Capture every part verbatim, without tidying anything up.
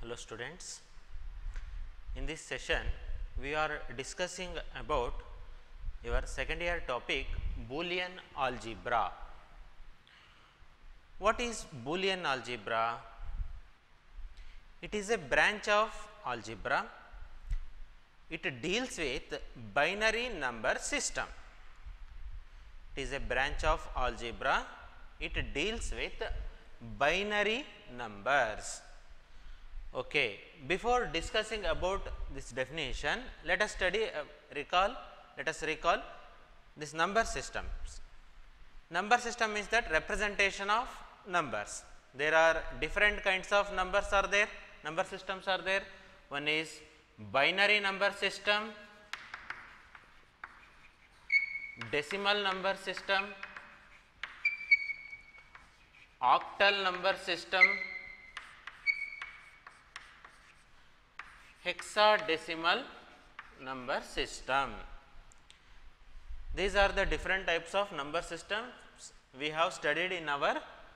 Hello students, in this session we are discussing about your second year topic Boolean algebra. What is Boolean algebra? It is a branch of algebra. It deals with binary number system. It is a branch of algebra. It deals with binary numbers. Okay. Before discussing about this definition, let us study uh, recall let us recall this number systems. Number system is that representation of numbers. There are different kinds of numbers are there, number systems are there. One is binary number system, decimal number system, octal number system, hexadecimal number system. These are the different types of number systems we have studied in our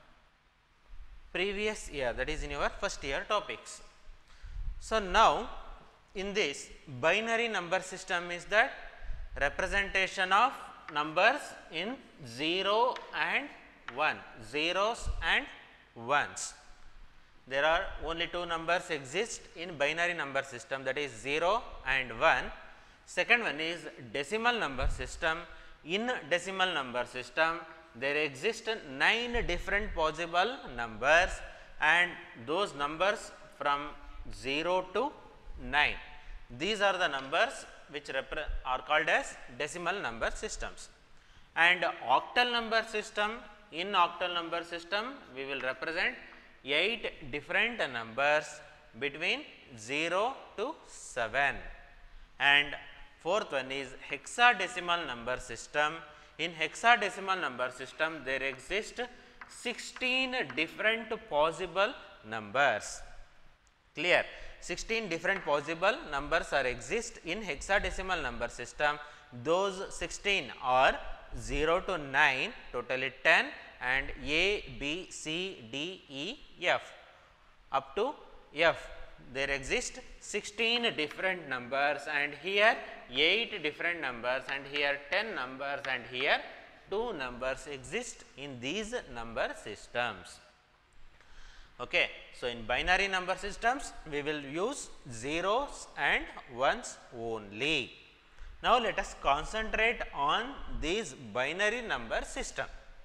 previous year, that is in your first year topics. So, now in this binary number system is that representation of numbers in zero and one, zeros and ones. There are only two numbers exist in binary number system, that is zero and one. Second one is decimal number system. In decimal number system, there exist nine different possible numbers and those numbers from zero to nine. These are the numbers which are called as decimal number systems. And octal number system, in octal number system, we will represent eight different numbers between zero to seven. And fourth one is hexadecimal number system. In hexadecimal number system, there exist sixteen different possible numbers. Clear? sixteen different possible numbers are exist in hexadecimal number system. Those sixteen are zero to nine, totally ten, and A, B, C, D, E, F up to F. There exist sixteen different numbers and here eight different numbers and here ten numbers and here two numbers exist in these number systems. Okay. So, in binary number systems we will use zeros and ones only. Now, let us concentrate on these binary number system.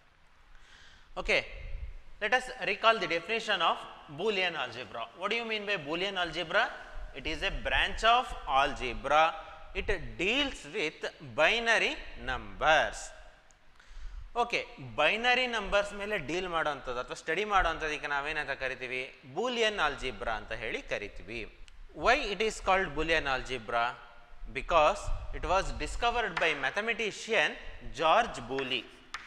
Okay. Let us recall the definition of Boolean algebra. What do you mean by Boolean algebra? It is a branch of algebra. It deals with binary numbers. Okay. Binary numbers ಮೇಲೆ deal ಮಾಡುವಂಥದ್ದು ಅಥವಾ study ಮಾಡುವಂಥದ್ದಕ್ಕೆ ನಾವೇನಂತ ಕರಿತೀವಿ? Boolean algebra ಅಂತ ಹೇಳಿ ಕರಿತೀವಿ. Why it is called Boolean algebra? Because it was discovered by mathematician George Boole.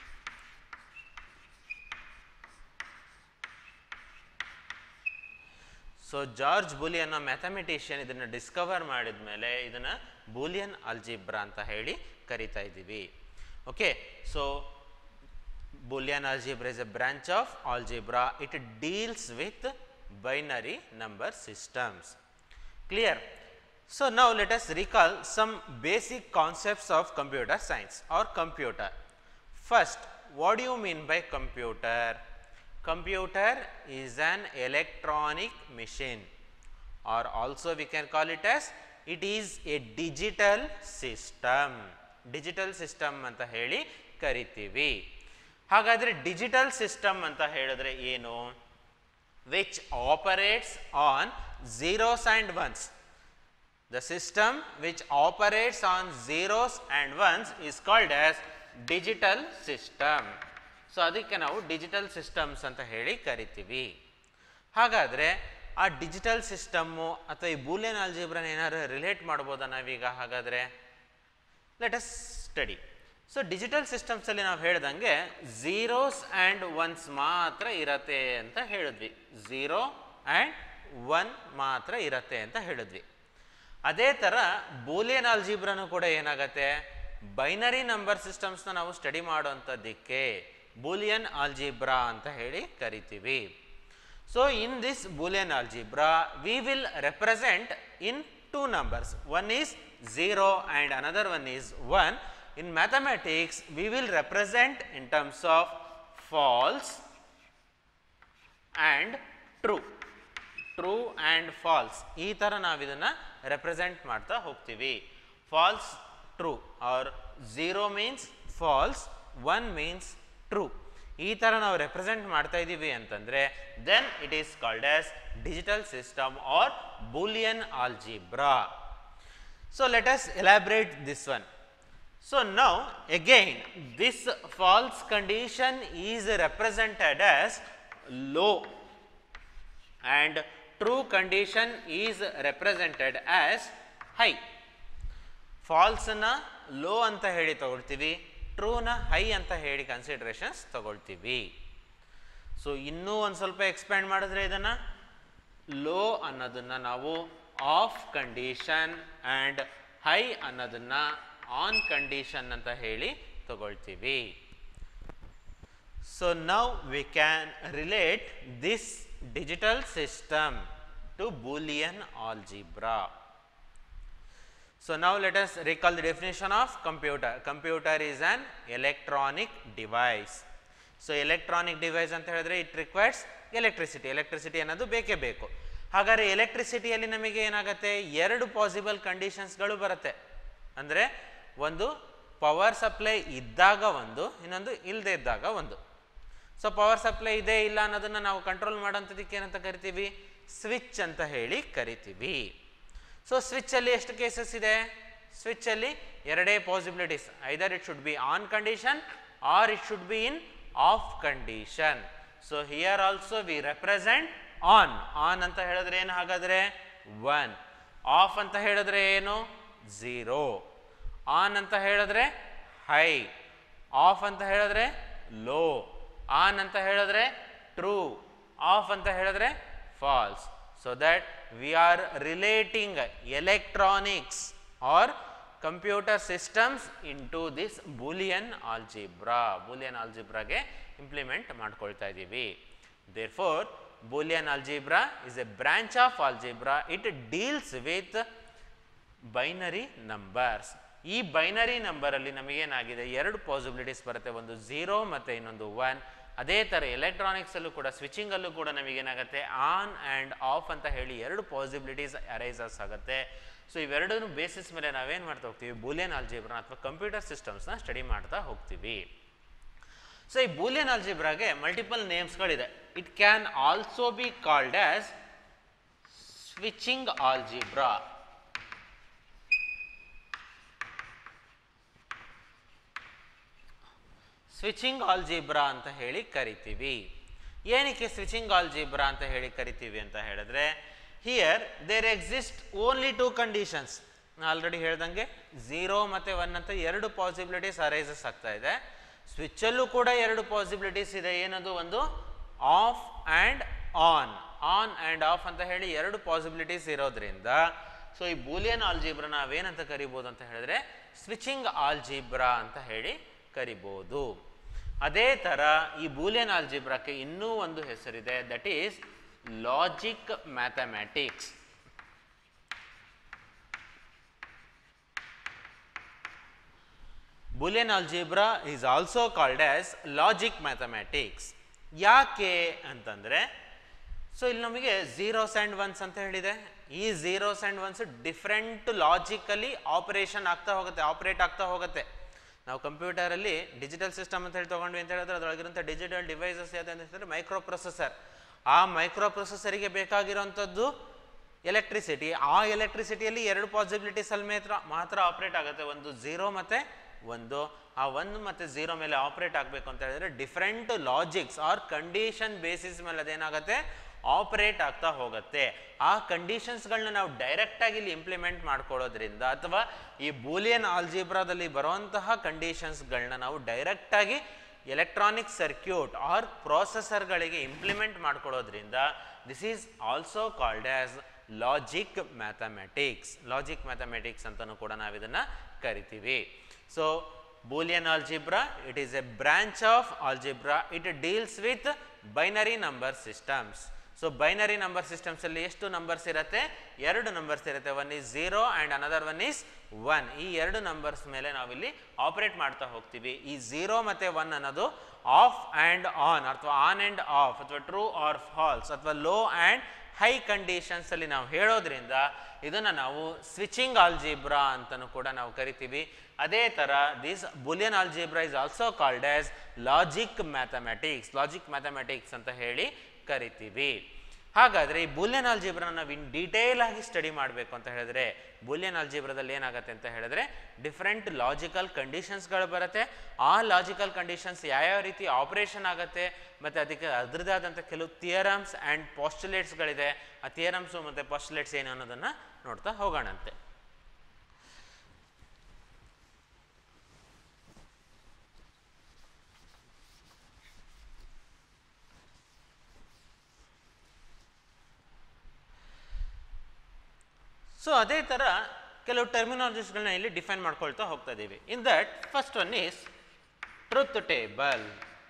So, George Boole ಅನ್ನೋ mathematician ಇದನ್ನು ಡಿಸ್ಕವರ್ ಮಾಡಿದ ಮೇಲೆ ಇದನ್ನು ಬೂಲಿಯನ್ ಆಲ್ಜಿಬ್ರಾ ಅಂತ ಹೇಳಿ ಕರಿತಾ ಇದ್ದೀವಿ. Okay. So, Boolean algebra is a branch of algebra. It deals with binary number systems. Clear? So, now let us recall some basic concepts of computer science or computer. First, what do you mean by computer? Computer is an electronic machine, or also we can call it as it is a digital system. Digital system anta heli karitivi. ಹಾಗಾದರೆ digital system ಅಂತ ಹೇಳಿದ್ರೆ ಏನು? Which operates on zeros and ones. The system which operates on zeros and ones is called as digital system. So ಅದಕ್ಕೆ ನಾವು digital systems ಅಂತ ಹೇಳಿ ಕರಿತೀವಿ. ಹಾಗಾದರೆ ಆ ಡಿಜಿಟಲ್ ಸಿಸ್ಟಮ್ಮು ಅಥವಾ ಈ ಬೂಲಿಯನ್ ಆಲ್ಜಿಬ್ರಾನ ಏನಾದ್ರು ರಿಲೇಟ್ ಮಾಡ್ಬೋದಾ ನಾವೀಗ? ಹಾಗಾದರೆ let us study. So, digital systems ಅಲ್ಲಿ ನಾವು ಹೇಳ್ದಂಗೆ ಝೀರೋಸ್ ಆ್ಯಂಡ್ ಒನ್ಸ್ ಮಾತ್ರ ಇರತ್ತೆ ಅಂತ ಹೇಳಿದ್ವಿ. ಝೀರೋ ಆ್ಯಂಡ್ ಒನ್ ಮಾತ್ರ ಇರತ್ತೆ ಅಂತ ಹೇಳಿದ್ವಿ. ಅದೇ ಥರ ಬೂಲಿಯನ್ ಆಲ್ಜಿಬ್ರಾನು ಕೂಡ ಏನಾಗತ್ತೆ, ಬೈನರಿ ನಂಬರ್ ಸಿಸ್ಟಮ್ಸ್ನ ನಾವು ಸ್ಟಡಿ ಮಾಡೋಂಥದ್ದಕ್ಕೆ ಬೂಲಿಯನ್ ಆಲ್ಜಿಬ್ರಾ ಅಂತ ಹೇಳಿ ಕರಿತೀವಿ. So, in this Boolean algebra, we will represent in two numbers, one is zero and another one is one. In mathematics, we will represent in terms of false and true, true and false. ಈ ತರ ನಾವು ಇದನ್ನ represent ಮಾಡ್ತಾ ಹೋಗ್ತೀವಿ. False, true, or zero means false, one means true. ಈ ತರ ನಾವು represent ಮಾಡ್ತಾ ಇದೀವಿ ಅಂತಂದ್ರೆ then it is called as digital system or Boolean algebra. So, let us elaborate this one. So, now again this false condition is represented as low and true condition is represented as high. False na low anta heli ತಗೊಳ್ತೀವಿ, true ನ high ಅಂತ ಹೇಳಿ considerations ತಗೊಳ್ತೀವಿ. So ಇನ್ನೂ ಒಂದು ಸ್ವಲ್ಪ expand ಮಾಡಿದ್ರೆ ಇದನ್ನ ಲೋ ಅನ್ನೋದನ್ನ ನಾವು ಆಫ್ ಕಂಡೀಷನ್ ಆ್ಯಂಡ್ ಹೈ ಅನ್ನೋದನ್ನ ಆನ್ ಕಂಡೀಷನ್ ಅಂತ ಹೇಳಿ ತಗೊಳ್ತೀವಿ. So now we can relate this digital system to Boolean algebra. So, now let us recall the definition of computer. Computer is an electronic device. So, electronic device anta helidre it requires electricity. Electricity ಅನ್ನೋದು ಬೇಕೇ ಬೇಕು. ಹಾಗಾದರೆ ಎಲೆಕ್ಟ್ರಿಸಿಟಿಯಲ್ಲಿ ನಮಗೆ ಏನಾಗುತ್ತೆ, ಎರಡು possible ಕಂಡೀಷನ್ಸ್ಗಳು ಬರುತ್ತೆ. ಅಂದರೆ ಒಂದು ಪವರ್ ಸಪ್ಲೈ ಇದ್ದಾಗ ಒಂದು, ಇನ್ನೊಂದು ಇಲ್ಲದೆ ಇದ್ದಾಗ ಒಂದು. ಸೊ ಪವರ್ ಸಪ್ಲೈ ಇದೆ ಇಲ್ಲ ಅನ್ನೋದನ್ನು ನಾವು ಕಂಟ್ರೋಲ್ ಮಾಡೋಂಥದಕ್ಕೆ ಏನಂತ ಕರಿತೀವಿ, ಸ್ವಿಚ್ ಅಂತ ಹೇಳಿ ಕರಿತೀವಿ. ಸೊ ಸ್ವಿಚ್ಚಲ್ಲಿ ಎಷ್ಟು ಕೇಸಸ್ ಇದೆ, ಸ್ವಿಚ್ಚಲ್ಲಿ ಎರಡೇ possibilities, either it should be on condition or it should be in off condition. So here also we represent on. On ಅಂತ ಹೇಳಿದ್ರೆ ಏನು, ಹಾಗಾದರೆ ಒನ್. ಆಫ್ ಅಂತ ಹೇಳಿದ್ರೆ ಏನು, ಝೀರೋ. ಆನ್ ಅಂತ ಹೇಳಿದ್ರೆ ಹೈ, ಆಫ್ ಅಂತ ಹೇಳಿದ್ರೆ ಲೋ, ಆನ್ ಅಂತ ಹೇಳಿದ್ರೆ ಟ್ರೂ, ಆಫ್ ಅಂತ ಹೇಳಿದ್ರೆ false. So that we are relating electronics or computer systems in to this Boolean algebra. Boolean ಆಲ್ಜಿಬ್ರಾಗೆ ಇಂಪ್ಲಿಮೆಂಟ್ ಮಾಡ್ಕೊಳ್ತಾ ಇದ್ದೀವಿ. Therefore Boolean algebra is a branch of algebra. It deals with binary numbers. ಈ binary ನಂಬರಲ್ಲಿ ನಮಗೇನಾಗಿದೆ, ಎರಡು possibilities ಬರುತ್ತೆ, ಒಂದು zero ಮತ್ತು ಇನ್ನೊಂದು ಒನ್. ಅದೇ ಥರ ಎಲೆಕ್ಟ್ರಾನಿಕ್ಸಲ್ಲೂ ಕೂಡ ಸ್ವಿಚಿಂಗಲ್ಲೂ ಕೂಡ ನಮಗೇನಾಗುತ್ತೆ, ಆನ್ ಆ್ಯಂಡ್ ಆಫ್ ಅಂತ ಹೇಳಿ ಎರಡು ಪಾಸಿಬಿಲಿಟೀಸ್ ಅರೈಸಸ್ ಆಗುತ್ತೆ. ಸೊ ಇವೆರಡೂ ಬೇಸಿಸ್ ಮೇಲೆ ನಾವೇನು ಮಾಡ್ತಾ ಹೋಗ್ತೀವಿ, ಬೂಲಿಯನ್ ಆಲ್ಜಿಬ್ರಾ ಅಥವಾ ಕಂಪ್ಯೂಟರ್ ಸಿಸ್ಟಮ್ಸ್ನ ಸ್ಟಡಿ ಮಾಡ್ತಾ ಹೋಗ್ತೀವಿ. ಸೊ ಈ ಬೂಲಿಯನ್ ಆಲ್ಜಿಬ್ರಾಗೆ ಮಲ್ಟಿಪಲ್ ನೇಮ್ಸ್ಗಳಿದೆ. It can also be called as switching algebra. Switching algebra ಅಂತ ಹೇಳಿ ಕರಿತೀವಿ. ಏನಕ್ಕೆ ಸ್ವಿಚಿಂಗ್ ಆಲ್ಜಿಬ್ರಾ ಅಂತ ಹೇಳಿ ಕರಿತೀವಿ ಅಂತ ಹೇಳಿದ್ರೆ, here there exist only two conditions. ನಾನು ಆಲ್ರೆಡಿ ಹೇಳ್ದಂಗೆ ಝೀರೋ ಮತ್ತು ಒನ್ ಅಂತ ಎರಡು ಪಾಸಿಬಿಲಿಟೀಸ್ ಅರೈಸಸ್ ಆಗ್ತಾ ಇದೆ. ಸ್ವಿಚ್ಚಲ್ಲೂ ಕೂಡ ಎರಡು ಪಾಸಿಬಿಲಿಟೀಸ್ ಇದೆ. ಏನದು, ಒಂದು off and on. On and off ಅಂತ ಹೇಳಿ ಎರಡು ಪಾಸಿಬಿಲಿಟೀಸ್ ಇರೋದ್ರಿಂದ ಸೊ ಈ ಬೂಲಿಯನ್ ಆಲ್ಜಿಬ್ರಾ ನಾವೇನಂತ ಕರಿಬೋದು ಅಂತ ಹೇಳಿದ್ರೆ ಸ್ವಿಚಿಂಗ್ ಆಲ್ಜಿಬ್ರಾ ಅಂತ ಹೇಳಿ ಕರಿಬೋದು. ಅದೇ ಥರ ಈ ಬೂಲಿಯನ್ ಆಲ್ಜಿಬ್ರಾಕ್ಕೆ ಇನ್ನೂ ಒಂದು ಹೆಸರಿದೆ, that is logic mathematics. Boolean algebra is also called as logic mathematics. ಯಾಕೆ ಅಂತಂದರೆ, ಸೊ ಇಲ್ಲಿ ನಮಗೆ ಝೀರೋಸ್ ಆ್ಯಂಡ್ ಒನ್ಸ್ ಅಂತ ಹೇಳಿದೆ. ಈ zeros and ones different logically operation ಆಗ್ತಾ ಹೋಗುತ್ತೆ, ಆಪರೇಟ್ ಆಗ್ತಾ ಹೋಗುತ್ತೆ. ನಾವು ಕಂಪ್ಯೂಟರಲ್ಲಿ ಡಿಜಿಟಲ್ ಸಿಸ್ಟಮ್ ಅಂತ ಹೇಳಿ ತೊಗೊಂಡ್ವಿ ಅಂತ ಹೇಳಿದ್ರೆ ಅದರೊಳಗಿರೋಂಥ ಡಿಜಿಟಲ್ ಡಿವೈಸಸ್ ಯಾವ್ದು ಅಂತ ಹೇಳಿದ್ರೆ ಮೈಕ್ರೋ ಪ್ರೊಸೆಸರ್. ಆ ಮೈಕ್ರೋ ಪ್ರೊಸೆಸರಿಗೆ ಬೇಕಾಗಿರೋಂಥದ್ದು ಎಲೆಕ್ಟ್ರಿಸಿಟಿ. ಆ ಎಲೆಕ್ಟ್ರಿಸಿಟಿಯಲ್ಲಿ ಎರಡು ಪಾಸಿಬಿಲಿಟೀಸಲ್ಲಿ ಮಾತ್ರ ಮಾತ್ರ ಆಪರೇಟ್ ಆಗುತ್ತೆ, ಒಂದು ಝೀರೋ ಮತ್ತು ಒಂದು. ಆ ಒಂದು ಮತ್ತು ಝೀರೋ ಮೇಲೆ ಆಪರೇಟ್ ಆಗಬೇಕು ಅಂತ ಹೇಳಿದ್ರೆ different logics or condition basis ಮೇಲೆ ಅದೇನಾಗುತ್ತೆ, ಆಪರೇಟ್ ಆಗ್ತಾ ಹೋಗುತ್ತೆ. ಆ ಕಂಡೀಷನ್ಸ್ಗಳನ್ನ ನಾವು ಡೈರೆಕ್ಟಾಗಿ ಇಲ್ಲಿ ಇಂಪ್ಲಿಮೆಂಟ್ ಮಾಡ್ಕೊಳ್ಳೋದ್ರಿಂದ ಅಥವಾ ಈ ಬೂಲಿಯನ್ ಆಲ್ಜಿಬ್ರಾದಲ್ಲಿ ಬರುವಂತಹ ಕಂಡೀಷನ್ಸ್ಗಳನ್ನ ನಾವು ಡೈರೆಕ್ಟಾಗಿ ಎಲೆಕ್ಟ್ರಾನಿಕ್ ಸರ್ಕ್ಯೂಟ್ ಆರ್ ಪ್ರೊಸೆಸರ್ಗಳಿಗೆ ಇಂಪ್ಲಿಮೆಂಟ್ ಮಾಡ್ಕೊಳ್ಳೋದ್ರಿಂದ this is also called as logic mathematics. Logic mathematics ಅಂತಲೂ ಕೂಡ ನಾವು ಇದನ್ನು ಕರಿತೀವಿ. So Boolean algebra, it is a branch of algebra. It deals with binary number systems. So binary number systems ಅಲ್ಲಿ ಎಷ್ಟು numbers ಇರುತ್ತೆ? ಎರಡು ನಂಬರ್ಸ್ ಇರುತ್ತೆ. One is zero and another one is one. ಈ ಎರಡು ನಂಬರ್ಸ್ ಮೇಲೆ ನಾವಿಲ್ಲಿ ಆಪರೇಟ್ ಮಾಡ್ತಾ ಹೋಗ್ತೀವಿ. ಈ ಝೀರೋ ಮತ್ತು ಒನ್ ಅನ್ನೋದು ಆಫ್ ಆ್ಯಂಡ್ ಆನ್ ಅಥವಾ ಆನ್ ಆ್ಯಂಡ್ ಆಫ್ ಅಥವಾ ಟ್ರೂ ಆರ್ ಫಾಲ್ಸ್ ಅಥವಾ ಲೋ ಆ್ಯಂಡ್ ಹೈ ಕಂಡೀಷನ್ಸ್ ಅಲ್ಲಿ ನಾವು ಹೇಳೋದ್ರಿಂದ ಇದನ್ನು ನಾವು ಸ್ವಿಚಿಂಗ್ ಆಲ್ಜಿಬ್ರಾ ಅಂತಲೂ ಕೂಡ ನಾವು ಕರಿತೀವಿ. ಅದೇ ಥರ this Boolean algebra is also called as logic mathematics. Logic mathematics ಅಂತ ಹೇಳಿ ಕರಿತೀವಿ. ಹಾಗಾದರೆ ಈ ಬುಲಿಯನ್ ಆಲ್ಜಿಬ್ರಾನ ನಾವು ಇನ್ ಡೀಟೇಲ್ ಆಗಿ ಸ್ಟಡಿ ಮಾಡಬೇಕು ಅಂತ ಹೇಳಿದ್ರೆ ಬುಲಿಯನ್ ಆಲ್ಜಿಬ್ರಾದಲ್ಲಿ ಏನಾಗುತ್ತೆ ಅಂತ ಹೇಳಿದ್ರೆ ಡಿಫ್ರೆಂಟ್ ಲಾಜಿಕಲ್ ಕಂಡೀಷನ್ಸ್ಗಳು ಬರುತ್ತೆ. ಆ ಲಾಜಿಕಲ್ ಕಂಡೀಷನ್ಸ್ ಯಾವ್ಯಾವ ರೀತಿ ಆಪರೇಷನ್ ಆಗುತ್ತೆ ಮತ್ತು ಅದಕ್ಕೆ ಅದರದೇ ಆದಂಥ ಕೆಲವು ಥಿಯರಮ್ಸ್ ಆ್ಯಂಡ್ ಪಾಸ್ಟುಲೇಟ್ಸ್ಗಳಿದೆ. ಆ ಥಿಯರಮ್ಸು ಮತ್ತು ಪಾಸ್ಟುಲೇಟ್ಸ್ ಏನು ಅನ್ನೋದನ್ನು ನೋಡ್ತಾ ಹೋಗೋಣಂತೆ. ಸೊ ಅದೇ ಥರ ಕೆಲವು ಟರ್ಮಿನಾಲಜೀಸ್ಗಳನ್ನ ಇಲ್ಲಿ ಡಿಫೈನ್ ಮಾಡ್ಕೊಳ್ತಾ ಹೋಗ್ತಾ ಇದ್ದೀವಿ. In that first one is truth table.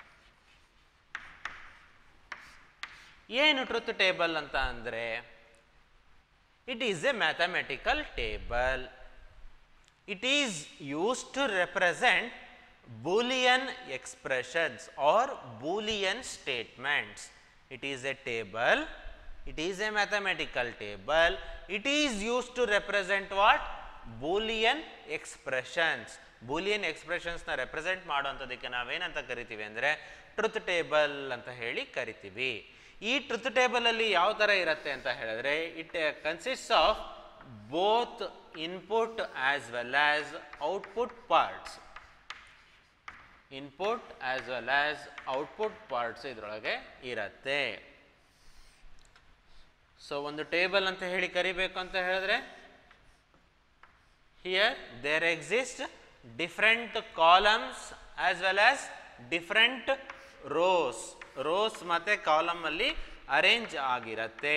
ಏನು ಟ್ರುತ್ ಟೇಬಲ್ ಅಂತ ಅಂದರೆ it is a mathematical table. It is use to represent Boolean expressions or Boolean statements. It is a table. It is a mathematical table. It is used to represent what? Boolean expressions. Boolean expressions na represent ಮಾಡುವಂಥದ್ದಕ್ಕೆ ನಾವೇನಂತ ಕರಿತೀವಿ ಅಂದರೆ truth table ಅಂತ ಹೇಳಿ ಕರಿತೀವಿ. ಈ truth table ಅಲ್ಲಿ ಯಾವ ಥರ ಇರುತ್ತೆ ಅಂತ ಹೇಳಿದ್ರೆ it consists of both input as well as output parts. Input as well as output parts ಇದರೊಳಗೆ ಇರುತ್ತೆ. ಸೊ ಒಂದು ಟೇಬಲ್ ಅಂತ ಹೇಳಿ ಕರಿಬೇಕು ಅಂತ ಹೇಳಿದ್ರೆ here there exist different columns as well as different rows. Rows ಮತ್ತು ಕಾಲಮ್ ಅಲ್ಲಿ ಅರೇಂಜ್ ಆಗಿರುತ್ತೆ.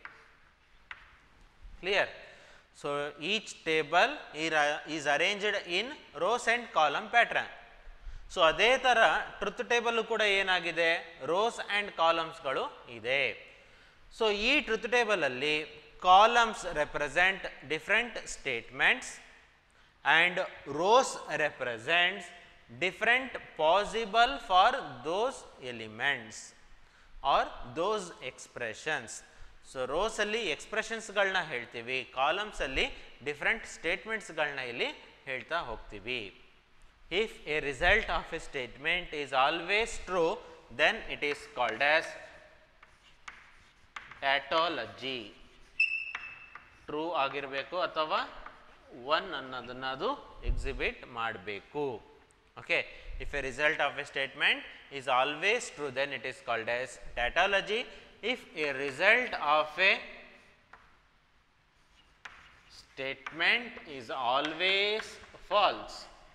Clear? So each table is arranged in rows and column pattern. So ಅದೇ ಥರ ಟ್ರುತ್ ಟೇಬಲ್ ಕೂಡ ಏನಾಗಿದೆ? ರೋಸ್ ಆ್ಯಂಡ್ ಕಾಲಮ್ಸ್ಗಳು ಇದೆ. ಸೊ ಈ ಟ್ರುತ್ ಟೇಬಲ್ ಅಲ್ಲಿ columns represent different statements and rows represents different possible for those elements or those expressions. So ರೋಸಲ್ಲಿ ಎಕ್ಸ್ಪ್ರೆಷನ್ಸ್ಗಳನ್ನ ಹೇಳ್ತೀವಿ, ಕಾಲಮ್ಸಲ್ಲಿ ಡಿಫ್ರೆಂಟ್ ಸ್ಟೇಟ್ಮೆಂಟ್ಸ್ಗಳನ್ನ ಇಲ್ಲಿ ಹೇಳ್ತಾ ಹೋಗ್ತೀವಿ. If a result of a statement is always true then it is called as tautology. True ಆಗಿರಬೇಕು ಅಥವಾ ಒನ್ ಅನ್ನೋದನ್ನ ಅದು ಎಕ್ಸಿಬಿಟ್ ಮಾಡಬೇಕು. Okay, if a result of a statement is always true then it is called as ಟ್ಯಾಟೋಲಜಿ. If a result of a statement is always false,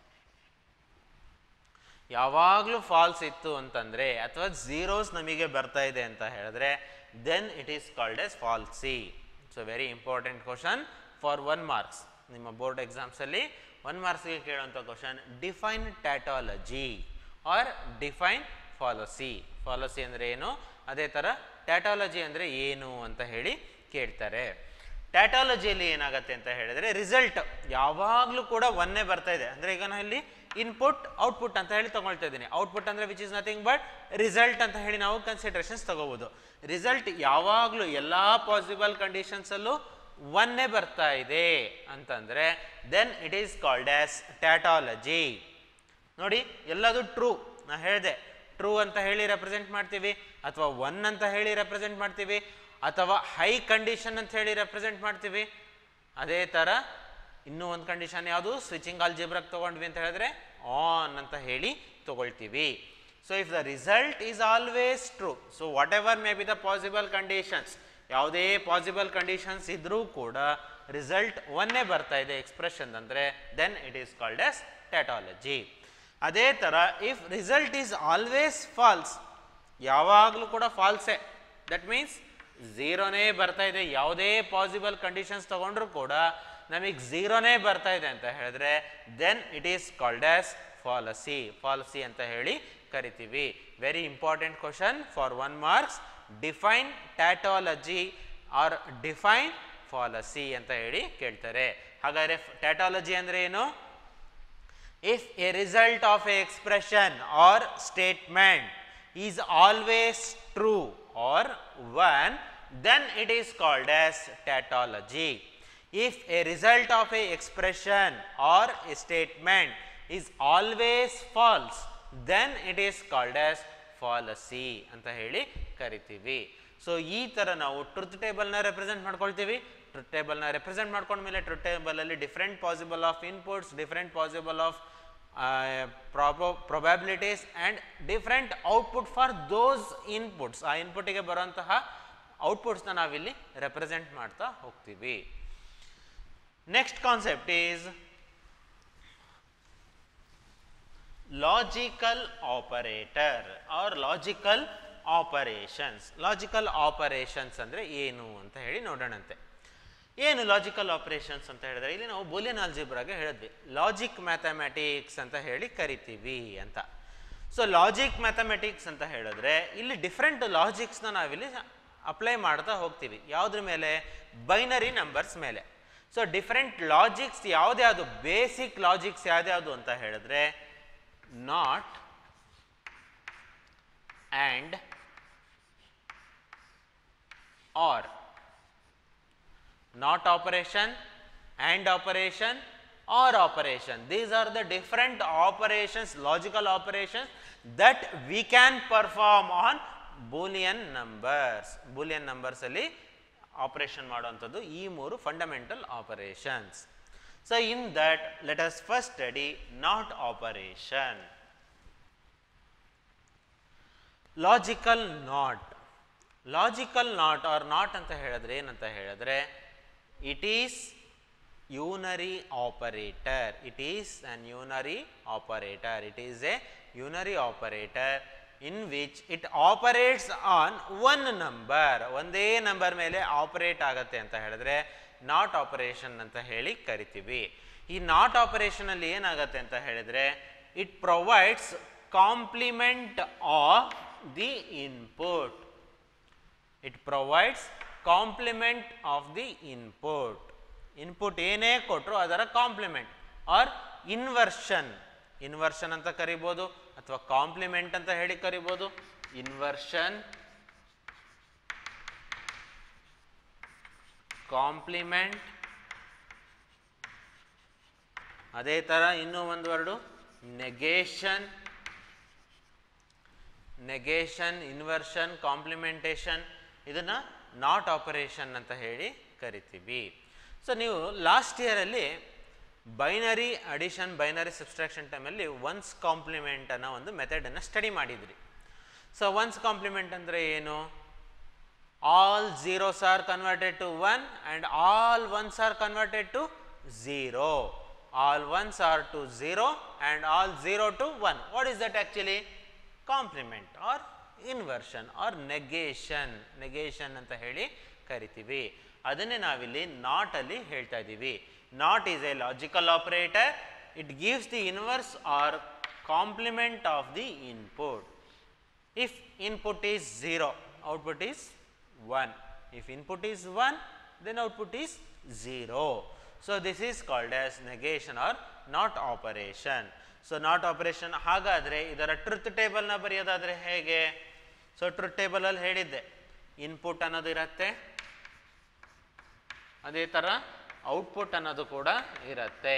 ಯಾವಾಗಲೂ false ಇತ್ತು ಅಂತಂದರೆ ಅಥವಾ zeros ನಮಗೆ ಬರ್ತಾ ಇದೆ ಅಂತ ಹೇಳಿದ್ರೆ then it is called as falsy. So very important question for one marks. ನಿಮ್ಮ ಬೋರ್ಡ್ ಎಕ್ಸಾಮ್ಸ್ ಅಲ್ಲಿ ಒನ್ ಮಾರ್ಕ್ಸ್ಗೆ ಕೇಳುವಂಥ question define tautology or define fallacy. Fallacy ಅಂದರೆ ಏನು, ಅದೇ ಥರ ಟ್ಯಾಟೋಲಜಿ ಅಂದರೆ ಏನು ಅಂತ ಹೇಳಿ ಕೇಳ್ತಾರೆ. ಟ್ಯಾಟೋಲಜಿಯಲ್ಲಿ ಏನಾಗುತ್ತೆ ಅಂತ ಹೇಳಿದ್ರೆ ರಿಸಲ್ಟ್ ಯಾವಾಗಲೂ ಕೂಡ ಒನ್ನೇ ಬರ್ತಾ ಇದೆ. ಅಂದರೆ ಈಗ ನಾನು ಇಲ್ಲಿ ಇನ್ಪುಟ್ ಔಟ್ಪುಟ್ ಅಂತ ಹೇಳಿ ತಗೊಳ್ತಾ ಇದ್ದೀನಿ. ಔಟ್ಪುಟ್ ಅಂದರೆ which is nothing but result ಅಂತ ಹೇಳಿ ನಾವು ಕನ್ಸಿಡರೇಷನ್ಸ್ ತಗೋಬಹುದು. ರಿಸಲ್ಟ್ ಯಾವಾಗಲೂ ಎಲ್ಲ ಪಾಸಿಬಲ್ ಕಂಡೀಷನ್ಸಲ್ಲೂ ಒನ್ನೇ ಬರ್ತಾ ಇದೆ ಅಂತಂದರೆ then it is called as tautology. ನೋಡಿ, ಎಲ್ಲದು ಟ್ರೂ, ನಾ ಹೇಳಿದೆ ಟ್ರೂ ಅಂತ ಹೇಳಿ ರೆಪ್ರೆಸೆಂಟ್ ಮಾಡ್ತೀವಿ ಅಥವಾ ಒನ್ ಅಂತ ಹೇಳಿ ರೆಪ್ರೆಸೆಂಟ್ ಮಾಡ್ತೀವಿ ಅಥವಾ ಹೈ ಕಂಡೀಷನ್ ಅಂತ ಹೇಳಿ ರೆಪ್ರೆಸೆಂಟ್ ಮಾಡ್ತೀವಿ. ಅದೇ ಥರ ಇನ್ನೂ ಒಂದು ಕಂಡೀಷನ್ ಯಾವುದು, ಸ್ವಿಚಿಂಗ್ ಆಲ್ಜಿಬ್ರಾಕ್ ತೊಗೊಂಡ್ವಿ ಅಂತ ಹೇಳಿದ್ರೆ ಆನ್ ಅಂತ ಹೇಳಿ ತೊಗೊಳ್ತೀವಿ. So if the result is always true, so whatever may be the possible conditions, ಯಾವುದೇ ಪಾಸಿಬಲ್ ಕಂಡೀಷನ್ಸ್ ಇದ್ರೂ ಕೂಡ ರಿಸಲ್ಟ್ ಒನ್ನೇ ಬರ್ತಾ ಇದೆ ಎಕ್ಸ್ಪ್ರೆಷನ್ ಅಂದರೆ then it is called as tautology. ಅದೇ ಥರ if result is always false, ಯಾವಾಗಲೂ ಕೂಡ ಫಾಲ್ಸೇ, ದಟ್ ಮೀನ್ಸ್ ಝೀರೋನೇ ಬರ್ತಾ ಇದೆ, ಯಾವುದೇ ಪಾಸಿಬಲ್ ಕಂಡೀಷನ್ಸ್ ತಗೊಂಡ್ರೂ ಕೂಡ ನಮಗೆ ಝೀರೋನೇ ಬರ್ತಾ ಇದೆ ಅಂತ ಹೇಳಿದ್ರೆ then it is called as fallacy. Fallacy ಅಂತ ಹೇಳಿ ಕರಿತೀವಿ. Very important question for one marks. Define tautology or define fallacy ಅಂತ ಹೇಳಿ ಕೇಳ್ತಾರೆ. ಹಾಗಾದರೆ ಟ್ಯಾಟಾಲಜಿ ಅಂದರೆ ಏನು? If a result of a expression or statement is always true or one, then it is called as tautology. If a result of a expression or a statement is always false, then it is called as fallacy ಅಂತ ಹೇಳಿ ಕರಿತೀವಿ. So ಈ ಥರ ನಾವು truth ಟೇಬಲ್ನ represent ಮಾಡ್ಕೊಳ್ತೀವಿ. Truth ಟೇಬಲ್ನ represent ಮಾಡ್ಕೊಂಡ್ಮೇಲೆ ಟ್ರುತ್ ಟೇಬಲಲ್ಲಿ different possible of inputs, different possible of probabilities and different output for those inputs. ಆ ಇನ್ಪುಟ್ಗೆ ಬರುವಂತಹ ಔಟ್ಪುಟ್ಸ್ನ ನಾವಿಲ್ಲಿ ರೆಪ್ರೆಸೆಂಟ್ ಮಾಡ್ತಾ ಹೋಗ್ತೀವಿ. Next concept is logical operator or logical operations. Logical operations ಅಂದರೆ ಏನು ಅಂತ ಹೇಳಿ ನೋಡೋಣಂತೆ. ಏನು ಲಾಜಿಕಲ್ ಆಪರೇಷನ್ಸ್ ಅಂತ ಹೇಳಿದ್ರೆ, ಇಲ್ಲಿ ನಾವು ಬೂಲಿಯನ್ ಆಲ್ಜಿಬ್ರಾಗೆ ಹೇಳಿದ್ವಿ ಲಾಜಿಕ್ ಮ್ಯಾಥಮೆಟಿಕ್ಸ್ ಅಂತ ಹೇಳಿ ಕರಿತೀವಿ ಅಂತ. ಸೊ ಲಾಜಿಕ್ ಮ್ಯಾಥಮೆಟಿಕ್ಸ್ ಅಂತ ಹೇಳಿದ್ರೆ ಇಲ್ಲಿ ಡಿಫ್ರೆಂಟ್ ಲಾಜಿಕ್ಸ್ನ ನಾವಿಲ್ಲಿ ಅಪ್ಲೈ ಮಾಡ್ತಾ ಹೋಗ್ತೀವಿ. ಯಾವುದ್ರ ಮೇಲೆ? ಬೈನರಿ ನಂಬರ್ಸ್ ಮೇಲೆ. ಸೊ ಡಿಫ್ರೆಂಟ್ ಲಾಜಿಕ್ಸ್ ಯಾವುದ್ಯಾವುದು, ಬೇಸಿಕ್ ಲಾಜಿಕ್ಸ್ ಯಾವ್ದ್ಯಾವುದು ಅಂತ ಹೇಳಿದ್ರೆ not and or, not operation, and operation, or operation. These are the different operations, logical operations that we can perform on boolean numbers. Boolean numbers alli operation ಮಾಡುವಂಥದ್ದು ಈ ಮೂರು fundamental operations. So in that, let us first study not operation. Logical not. Logical not or not ಅಂತ ಹೇಳಿದ್ರೆ ಏನಂತ ಹೇಳಿದ್ರೆ, it is unary operator. It is an unary operator. It is a unary operator in which it operates on one number. ಒಂದೇ number ಮೇಲೆ operate ಆಗುತ್ತೆ ಅಂತ ಹೇಳಿದ್ರೆ not operation ಅಂತ ಹೇಳಿ ಕರಿತೀವಿ. ಈ ನಾಟ್ ಆಪರೇಷನ್ ಅಲ್ಲಿ ಏನಾಗುತ್ತೆ ಅಂತ ಹೇಳಿದ್ರೆ, it provides complement of the input. It provides complement of the input. Input ಏನೇ ಕೊಟ್ಟರು ಅದರ ಕಾಂಪ್ಲಿಮೆಂಟ್ ಆರ್ ಇನ್ವರ್ಷನ್. ಇನ್ವರ್ಷನ್ ಅಂತ ಕರಿಬೋದು ಅಥವಾ ಕಾಂಪ್ಲಿಮೆಂಟ್ ಅಂತ ಹೇಳಿ ಕರಿಬೋದು. Inversion, complement. ಅದೇ ಥರ ಇನ್ನೂ ಒಂದು word negation. Negation, inversion, complementation, ಇದನ್ನು ನಾಟ್ ಆಪರೇಷನ್ ಅಂತ ಹೇಳಿ ಕರಿತೀವಿ. ಸೊ ನೀವು ಲಾಸ್ಟ್ ಇಯರಲ್ಲಿ ಬೈನರಿ ಅಡಿಷನ್, ಬೈನರಿ ಸಬ್ಸ್ಟ್ರಾಕ್ಷನ್ ಟೈಮಲ್ಲಿ ಒನ್ಸ್ ಕಾಂಪ್ಲಿಮೆಂಟ್ ಅನ್ನೋ ಒಂದು ಮೆಥಡನ್ನು ಸ್ಟಡಿ ಮಾಡಿದ್ರಿ. ಸೊ ಒನ್ಸ್ ಕಾಂಪ್ಲಿಮೆಂಟ್ ಅಂದರೆ ಏನು? All zeros are converted to one and all ones are converted to zero. All ones are to zero and all zero to one. What is that actually? Compliment R inversion or negation. Negation ಅಂತ ಹೇಳಿ ಕರಿತೀವಿ. ಅದನ್ನೇ ನಾವಿಲ್ಲಿ not ಅಲ್ಲಿ ಹೇಳ್ತಾ ಇದ್ದೀವಿ. Not is a logical operator. It gives the inverse or complement of the input. If input is zero, output is one. If input is one, then output is zero. So this is called as negation or not operation. So not operation. ಹಾಗಾದರೆ ಇದರ truth ಟೇಬಲ್ನ ಬರೆಯೋದಾದರೆ ಹೇಗೆ? So truth ಟೇಬಲಲ್ಲಿ ಹೇಳಿದ್ದೆ input ಅನ್ನೋದು ಇರುತ್ತೆ, ಅದೇ ಥರ output ಅನ್ನೋದು ಕೂಡ ಇರುತ್ತೆ.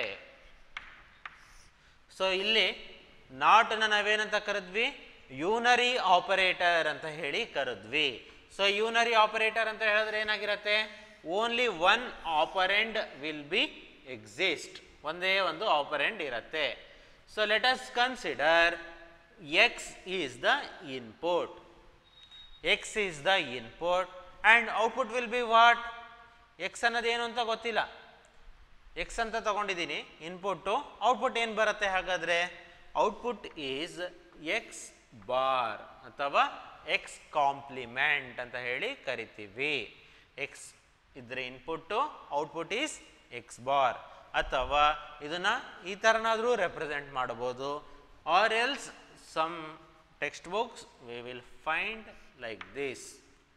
ಸೊ ಇಲ್ಲಿ ನಾಟನ್ನು ನಾವೇನಂತ ಕರೆದ್ವಿ? ಯೂನರಿ ಆಪರೇಟರ್ ಅಂತ ಹೇಳಿ ಕರೆದ್ವಿ. ಸೊ ಯೂನರಿ ಆಪರೇಟರ್ ಅಂತ ಹೇಳಿದ್ರೆ ಏನಾಗಿರುತ್ತೆ? Only one operand will be exist. ಒಂದೇ ಒಂದು ಆಪರೆಂಡ್ ಇರುತ್ತೆ. So let us consider x is the input. X is the input and output will be what? X ಅನ್ನೋದೇನು ಅಂತ ಗೊತ್ತಿಲ್ಲ. ಎಕ್ಸ್ ಅಂತ ತಗೊಂಡಿದ್ದೀನಿ ಇನ್ಪುಟ್ಟು. ಔಟ್ಪುಟ್ ಏನು ಬರುತ್ತೆ ಹಾಗಾದರೆ? ಔಟ್ಪುಟ್ ಈಸ್ ಎಕ್ಸ್ ಬಾರ್ ಅಥವಾ ಎಕ್ಸ್ ಕಾಂಪ್ಲಿಮೆಂಟ್ ಅಂತ ಹೇಳಿ ಕರಿತೀವಿ. ಎಕ್ಸ್ ಇದ್ರೆ input, output is x bar. ಅಥವಾ ಇದನ್ನು ಈ ಥರನಾದರೂ ರೆಪ್ರೆಸೆಂಟ್ ಮಾಡ್ಬೋದು. Or else some text books we will find like this.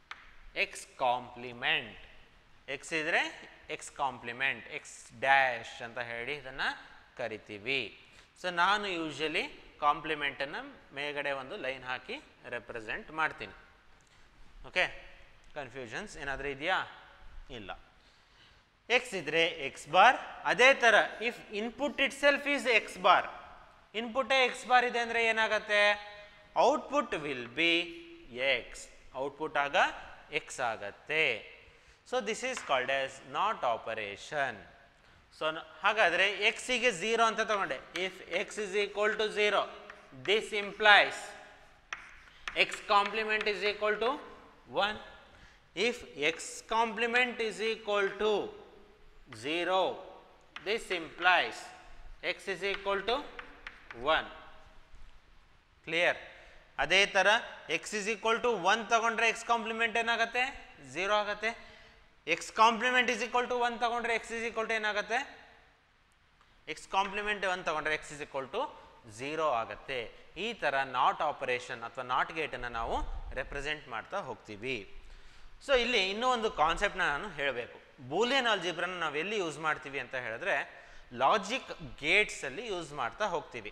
X complement. X ಇದ್ರೆ ಎಕ್ಸ್ ಕಾಂಪ್ಲಿಮೆಂಟ್, ಎಕ್ಸ್ ಡ್ಯಾಶ್ ಅಂತ ಹೇಳಿ ಇದನ್ನು ಕರಿತೀವಿ. ಸೊ ನಾನು ಯೂಶಲಿ ಕಾಂಪ್ಲಿಮೆಂಟನ್ನು ಮೇಲ್ಗಡೆ ಒಂದು ಲೈನ್ ಹಾಕಿ ರೆಪ್ರೆಸೆಂಟ್ ಮಾಡ್ತೀನಿ. ಓಕೆ, ಕನ್ಫ್ಯೂಷನ್ಸ್ ಏನಾದರೂ ಇದೆಯಾ? ಇಲ್ಲ. ಎಕ್ಸ್ ಇದ್ರೆ ಎಕ್ಸ್ ಬಾರ್. ಅದೇ ಥರ if input itself is x bar, ಇನ್ಪುಟೇ ಎಕ್ಸ್ ಬಾರ್ ಇದೆ ಅಂದರೆ ಏನಾಗುತ್ತೆ? Output will be x, output ಆಗ ಎಕ್ಸ್ ಆಗತ್ತೆ. So this is called as not operation. So ಹಾಗಾದರೆ ಎಕ್ಸಿಗೆ ಝೀರೋ ಅಂತ ತಗೊಂಡೆ. If x is equal to zero, this implies x complement is equal to one. If x complement is equal to zero, this implies x is equal to one. Clear? ಅದೇ ಥರ x is equal to one ತಗೊಂಡ್ರೆ x complement ಏನಾಗುತ್ತೆ? Zero ಆಗುತ್ತೆ. X complement is equal to one ತಗೊಂಡ್ರೆ x is equal to ಏನಾಗುತ್ತೆ? X complement one ತಗೊಂಡ್ರೆ x is equal to zero ಆಗುತ್ತೆ. ಈ ಥರ ನಾಟ್ ಆಪರೇಷನ್ ಅಥವಾ ನಾಟ್ ಗೇಟನ್ನು ನಾವು ರೆಪ್ರೆಸೆಂಟ್ ಮಾಡ್ತಾ ಹೋಗ್ತೀವಿ. ಸೊ ಇಲ್ಲಿ ಇನ್ನೂ ಒಂದು ಕಾನ್ಸೆಪ್ಟ್ನ ನಾನು ಹೇಳಬೇಕು. ಬೂಲಿಯನ್ ಆಲ್ಜಿಬ್ರನ್ನ ನಾವು ಎಲ್ಲಿ ಯೂಸ್ ಮಾಡ್ತೀವಿ ಅಂತ ಹೇಳಿದ್ರೆ ಲಾಜಿಕ್ ಗೇಟ್ಸಲ್ಲಿ ಯೂಸ್ ಮಾಡ್ತಾ ಹೋಗ್ತೀವಿ.